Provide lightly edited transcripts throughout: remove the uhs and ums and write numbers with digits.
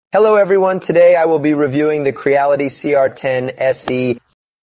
Hello everyone, today I will be reviewing the Creality CR10 SE.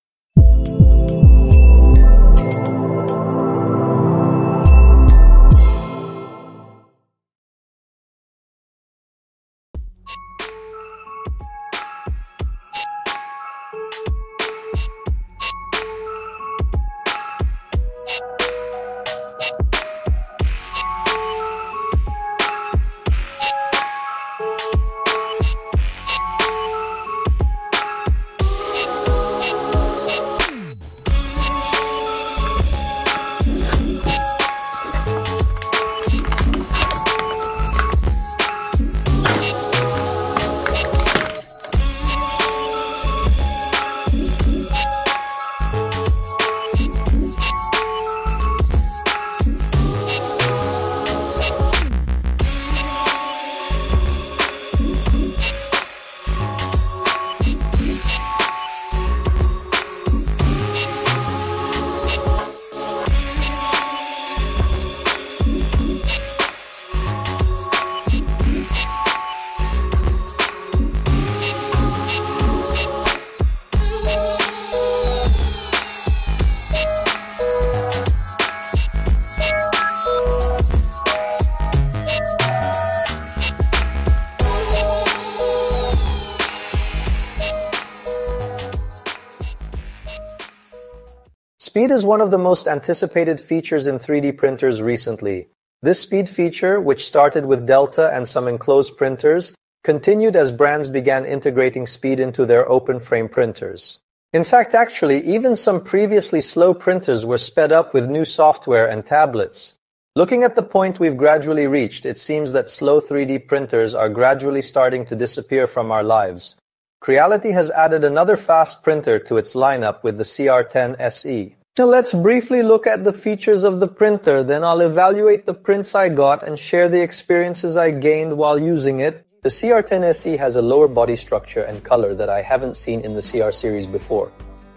Speed is one of the most anticipated features in 3D printers recently. This speed feature, which started with Delta and some enclosed printers, continued as brands began integrating speed into their open frame printers. In fact, actually, even some previously slow printers were sped up with new software and tablets. Looking at the point we've gradually reached, it seems that slow 3D printers are gradually starting to disappear from our lives. Creality has added another fast printer to its lineup with the CR10 SE. Now let's briefly look at the features of the printer, then I'll evaluate the prints I got and share the experiences I gained while using it. The CR10 SE has a lower body structure and color that I haven't seen in the CR series before.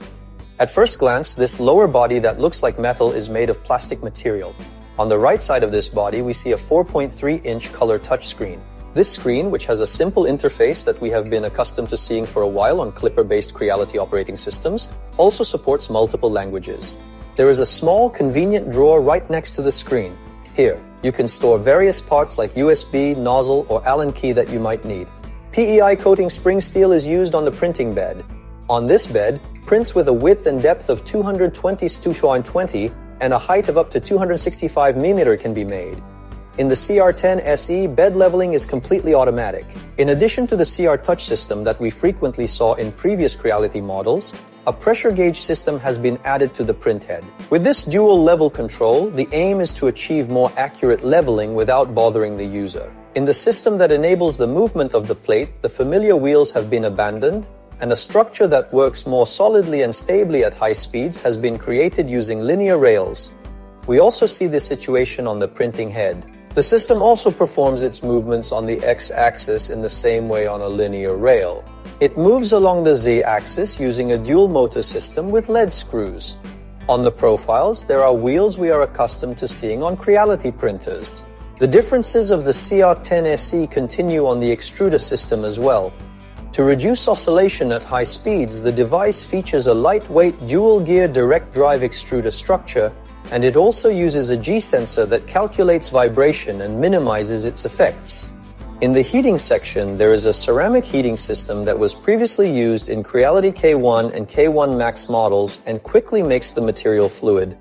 At first glance, this lower body that looks like metal is made of plastic material. On the right side of this body, we see a 4.3-inch color touchscreen. This screen, which has a simple interface that we have been accustomed to seeing for a while on Clipper-based Creality operating systems, also supports multiple languages. There is a small, convenient drawer right next to the screen. Here, you can store various parts like USB, nozzle, or Allen key that you might need. PEI coating spring steel is used on the printing bed. On this bed, prints with a width and depth of 220 x 220 and a height of up to 265 mm can be made. In the CR10 SE, bed leveling is completely automatic. In addition to the CR touch system that we frequently saw in previous Creality models, a pressure gauge system has been added to the print head. With this dual level control, the aim is to achieve more accurate leveling without bothering the user. In the system that enables the movement of the plate, the familiar wheels have been abandoned, and a structure that works more solidly and stably at high speeds has been created using linear rails. We also see this situation on the printing head. The system also performs its movements on the x-axis in the same way on a linear rail. It moves along the z-axis using a dual motor system with lead screws. On the profiles, there are wheels we are accustomed to seeing on Creality printers. The differences of the CR10 SE continue on the extruder system as well. To reduce oscillation at high speeds, the device features a lightweight dual-gear direct drive extruder structure, and it also uses a G-sensor that calculates vibration and minimizes its effects. In the heating section, there is a ceramic heating system that was previously used in Creality K1 and K1 Max models and quickly makes the material fluid.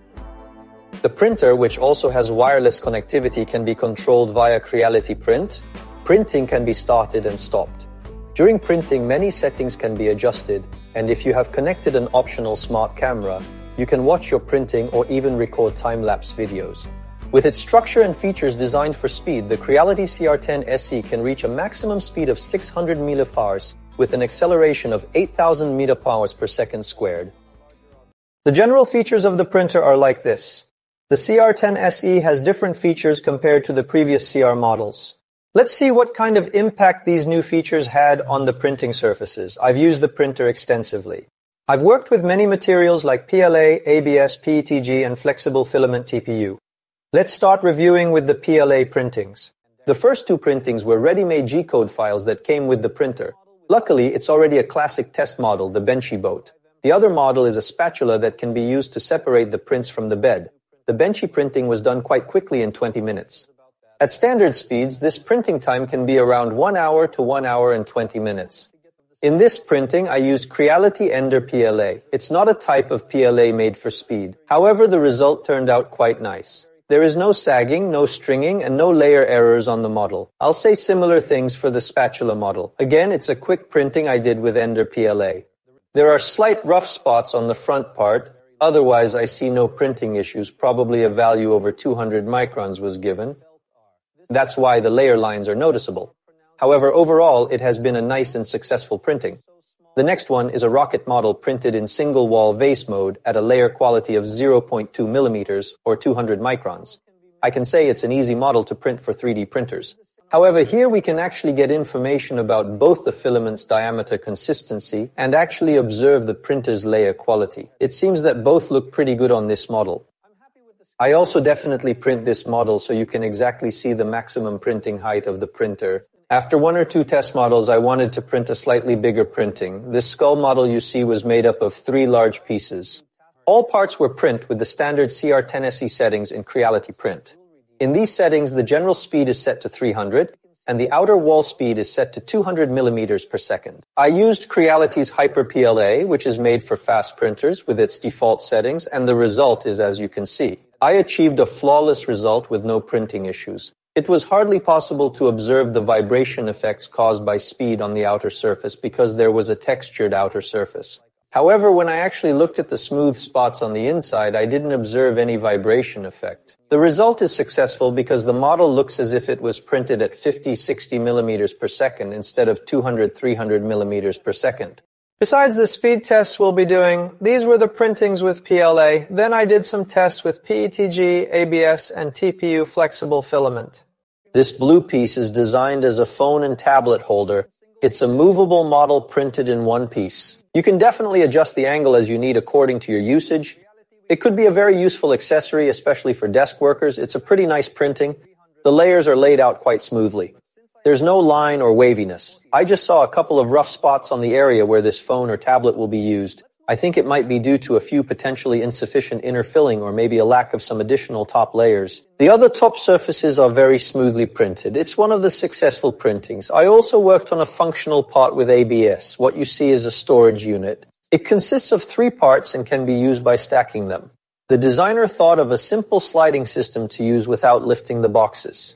The printer, which also has wireless connectivity, can be controlled via Creality Print. Printing can be started and stopped. During printing, many settings can be adjusted, and if you have connected an optional smart camera, you can watch your printing or even record time-lapse videos. With its structure and features designed for speed, the Creality CR10 SE can reach a maximum speed of 600 mph with an acceleration of 8,000 mph per second squared. The general features of the printer are like this. The CR10 SE has different features compared to the previous CR models. Let's see what kind of impact these new features had on the printing surfaces. I've used the printer extensively. I've worked with many materials like PLA, ABS, PETG, and flexible filament TPU. Let's start reviewing with the PLA printings. The first two printings were ready-made G-code files that came with the printer. Luckily, it's already a classic test model, the Benchy boat. The other model is a spatula that can be used to separate the prints from the bed. The Benchy printing was done quite quickly in 20 minutes. At standard speeds, this printing time can be around 1 hour to 1 hour and 20 minutes. In this printing, I used Creality Ender PLA. It's not a type of PLA made for speed. However, the result turned out quite nice. There is no sagging, no stringing, and no layer errors on the model. I'll say similar things for the spatula model. Again, it's a quick printing I did with Ender PLA. There are slight rough spots on the front part. Otherwise, I see no printing issues. Probably a value over 200 microns was given. That's why the layer lines are noticeable. However, overall, it has been a nice and successful printing. The next one is a rocket model printed in single-wall vase mode at a layer quality of 0.2 millimeters or 200 microns. I can say it's an easy model to print for 3D printers. However, here we can actually get information about both the filament's diameter consistency and actually observe the printer's layer quality. It seems that both look pretty good on this model. I also definitely print this model so you can exactly see the maximum printing height of the printer. After 1 or 2 test models, I wanted to print a slightly bigger printing. This skull model you see was made up of 3 large pieces. All parts were print with the standard CR10SE settings in Creality Print. In these settings, the general speed is set to 300, and the outer wall speed is set to 200 millimeters per second. I used Creality's Hyper PLA, which is made for fast printers with its default settings, and the result is as you can see. I achieved a flawless result with no printing issues. It was hardly possible to observe the vibration effects caused by speed on the outer surface because there was a textured outer surface. However, when I actually looked at the smooth spots on the inside, I didn't observe any vibration effect. The result is successful because the model looks as if it was printed at 50-60 millimeters per second instead of 200-300 millimeters per second. Besides the speed tests we'll be doing, these were the printings with PLA. Then I did some tests with PETG, ABS, and TPU flexible filament. This blue piece is designed as a phone and tablet holder. It's a movable model printed in one piece. You can definitely adjust the angle as you need according to your usage. It could be a very useful accessory, especially for desk workers. It's a pretty nice printing. The layers are laid out quite smoothly. There's no line or waviness. I just saw a couple of rough spots on the area where this phone or tablet will be used. I think it might be due to a few potentially insufficient inner filling or maybe a lack of some additional top layers. The other top surfaces are very smoothly printed. It's one of the successful printings. I also worked on a functional part with ABS. What you see is a storage unit. It consists of 3 parts and can be used by stacking them. The designer thought of a simple sliding system to use without lifting the boxes.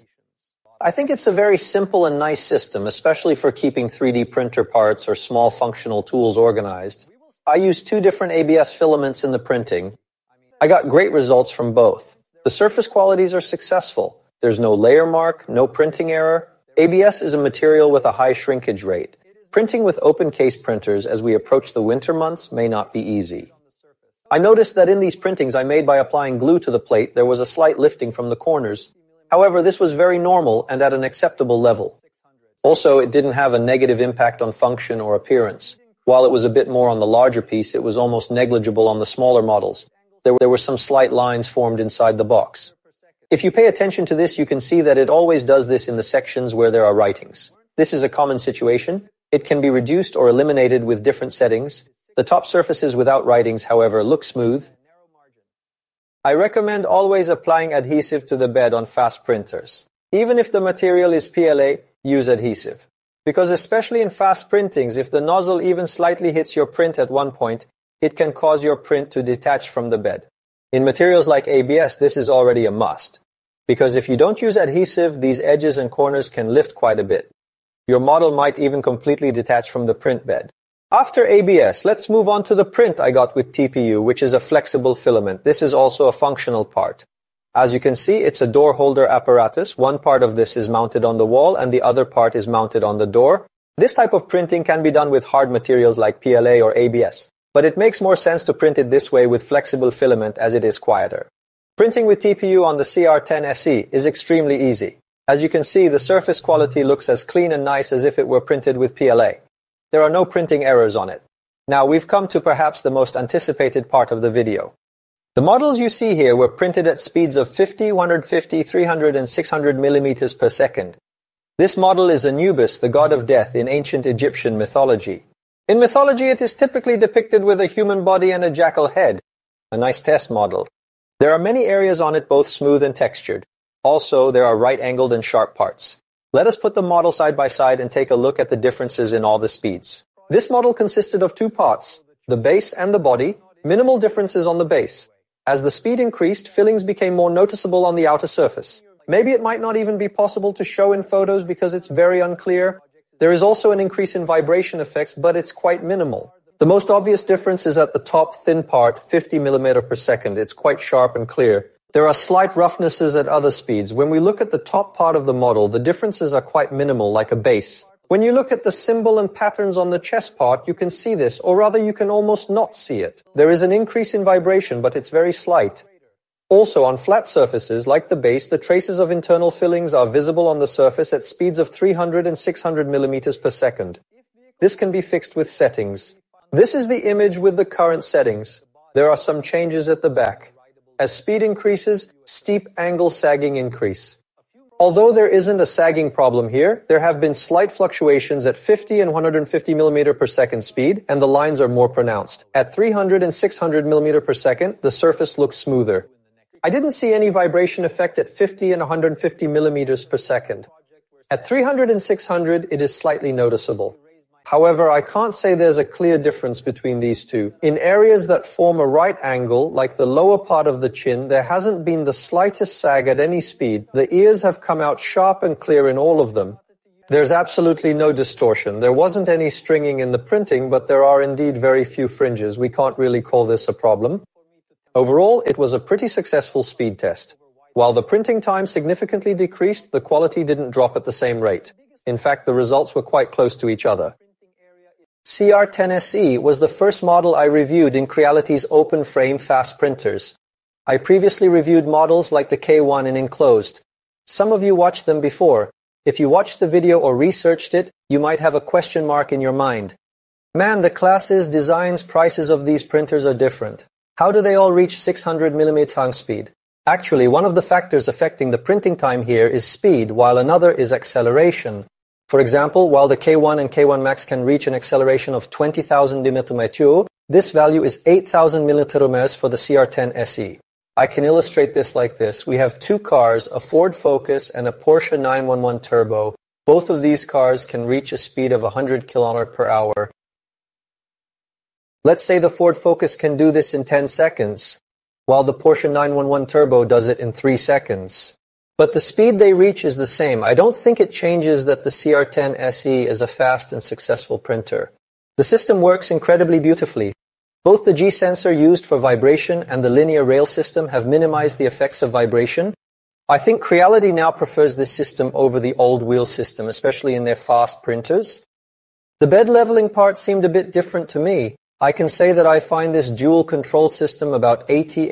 I think it's a very simple and nice system, especially for keeping 3D printer parts or small functional tools organized. I used 2 different ABS filaments in the printing. I got great results from both. The surface qualities are successful. There's no layer mark, no printing error. ABS is a material with a high shrinkage rate. Printing with open case printers as we approach the winter months may not be easy. I noticed that in these printings I made by applying glue to the plate, there was a slight lifting from the corners. However, this was very normal and at an acceptable level. Also, it didn't have a negative impact on function or appearance. While it was a bit more on the larger piece, it was almost negligible on the smaller models. There were some slight lines formed inside the box. If you pay attention to this, you can see that it always does this in the sections where there are writings. This is a common situation. It can be reduced or eliminated with different settings. The top surfaces without writings, however, look smooth. I recommend always applying adhesive to the bed on fast printers. Even if the material is PLA, use adhesive. Because especially in fast printings, if the nozzle even slightly hits your print at one point, it can cause your print to detach from the bed. In materials like ABS, this is already a must. Because if you don't use adhesive, these edges and corners can lift quite a bit. Your model might even completely detach from the print bed. After ABS, let's move on to the print I got with TPU, which is a flexible filament. This is also a functional part. As you can see, it's a door holder apparatus. One part of this is mounted on the wall and the other part is mounted on the door. This type of printing can be done with hard materials like PLA or ABS, but it makes more sense to print it this way with flexible filament as it is quieter. Printing with TPU on the CR10SE is extremely easy. As you can see, the surface quality looks as clean and nice as if it were printed with PLA. There are no printing errors on it. Now we've come to perhaps the most anticipated part of the video. The models you see here were printed at speeds of 50, 150, 300, and 600 millimeters per second. This model is Anubis, the god of death in ancient Egyptian mythology. In mythology, it is typically depicted with a human body and a jackal head. A nice test model. There are many areas on it both smooth and textured. Also, there are right-angled and sharp parts. Let us put the model side by side and take a look at the differences in all the speeds. This model consisted of two parts, the base and the body, minimal differences on the base. As the speed increased, fillings became more noticeable on the outer surface. Maybe it might not even be possible to show in photos because it's very unclear. There is also an increase in vibration effects, but it's quite minimal. The most obvious difference is at the top thin part, 50 millimeter per second. It's quite sharp and clear. There are slight roughnesses at other speeds. When we look at the top part of the model, the differences are quite minimal, like a base. When you look at the symbol and patterns on the chest part, you can see this, or rather you can almost not see it. There is an increase in vibration, but it's very slight. Also, on flat surfaces, like the base, the traces of internal fillings are visible on the surface at speeds of 300 and 600 millimeters per second. This can be fixed with settings. This is the image with the current settings. There are some changes at the back. As speed increases, steep angle sagging increase. Although there isn't a sagging problem here, there have been slight fluctuations at 50 and 150 millimeter per second speed, and the lines are more pronounced. At 300 and 600 millimeter per second, the surface looks smoother. I didn't see any vibration effect at 50 and 150 millimeters per second. At 300 and 600, it is slightly noticeable. However, I can't say there's a clear difference between these two. In areas that form a right angle, like the lower part of the chin, there hasn't been the slightest sag at any speed. The ears have come out sharp and clear in all of them. There's absolutely no distortion. There wasn't any stringing in the printing, but there are indeed very few fringes. We can't really call this a problem. Overall, it was a pretty successful speed test. While the printing time significantly decreased, the quality didn't drop at the same rate. In fact, the results were quite close to each other. CR10SE was the first model I reviewed in Creality's open frame fast printers. I previously reviewed models like the K1 in enclosed. Some of you watched them before. If you watched the video or researched it, you might have a question mark in your mind. Man, the classes, designs, prices of these printers are different. How do they all reach 600 mm hang speed? Actually, one of the factors affecting the printing time here is speed, while another is acceleration. For example, while the K1 and K1 Max can reach an acceleration of 20,000 Nm/s, this value is 8,000 Nm for the CR10 SE. I can illustrate this like this. We have two cars, a Ford Focus and a Porsche 911 Turbo. Both of these cars can reach a speed of 100 km/h. Let's say the Ford Focus can do this in 10 seconds, while the Porsche 911 Turbo does it in 3 seconds. But the speed they reach is the same. I don't think it changes that the CR10 SE is a fast and successful printer. The system works incredibly beautifully. Both the G sensor used for vibration and the linear rail system have minimized the effects of vibration. I think Creality now prefers this system over the old wheel system, especially in their fast printers. The bed leveling part seemed a bit different to me. I can say that I find this dual control system about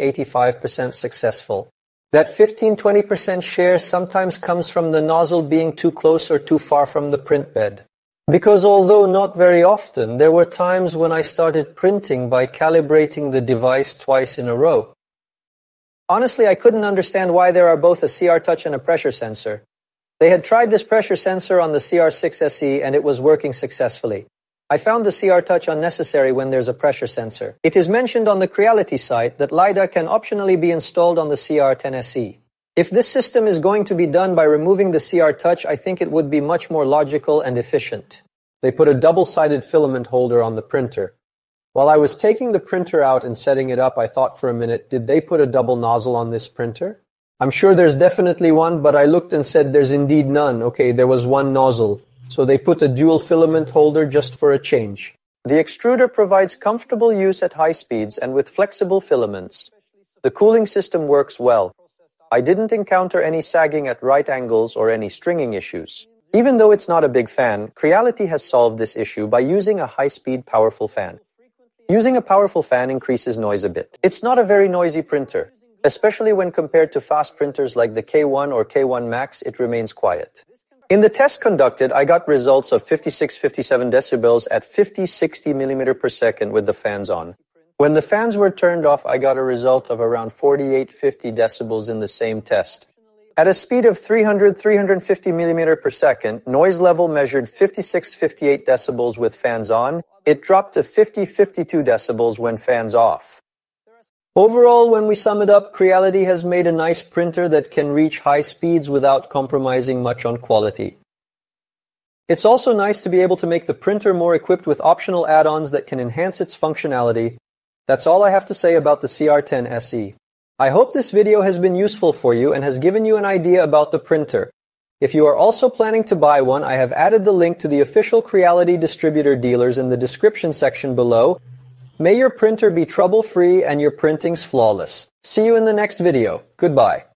80–85% successful. That 15–20% share sometimes comes from the nozzle being too close or too far from the print bed. Because although not very often, there were times when I started printing by calibrating the device twice in a row. Honestly, I couldn't understand why there are both a CR Touch and a pressure sensor. They had tried this pressure sensor on the CR6 SE and it was working successfully. I found the CR Touch unnecessary when there's a pressure sensor. It is mentioned on the Creality site that LiDAR can optionally be installed on the CR10 SE. If this system is going to be done by removing the CR Touch, I think it would be much more logical and efficient. They put a double-sided filament holder on the printer. While I was taking the printer out and setting it up, I thought for a minute, did they put a double nozzle on this printer? I'm sure there's definitely one, but I looked and said there's indeed none. Okay, there was one nozzle. So they put a dual filament holder just for a change. The extruder provides comfortable use at high speeds and with flexible filaments. The cooling system works well. I didn't encounter any sagging at right angles or any stringing issues. Even though it's not a big fan, Creality has solved this issue by using a high-speed powerful fan. Using a powerful fan increases noise a bit. It's not a very noisy printer. Especially when compared to fast printers like the K1 or K1 Max, it remains quiet. In the test conducted, I got results of 56–57 decibels at 50–60 mm per second with the fans on. When the fans were turned off, I got a result of around 4850 decibels in the same test. At a speed of 350 mm per second, noise level measured 56-58 decibels with fans on. It dropped to 50-52 decibels when fans off. Overall, when we sum it up, Creality has made a nice printer that can reach high speeds without compromising much on quality. It's also nice to be able to make the printer more equipped with optional add-ons that can enhance its functionality. That's all I have to say about the CR10 SE. I hope this video has been useful for you and has given you an idea about the printer. If you are also planning to buy one, I have added the link to the official Creality distributor dealers in the description section below. May your printer be trouble-free and your printings flawless. See you in the next video. Goodbye.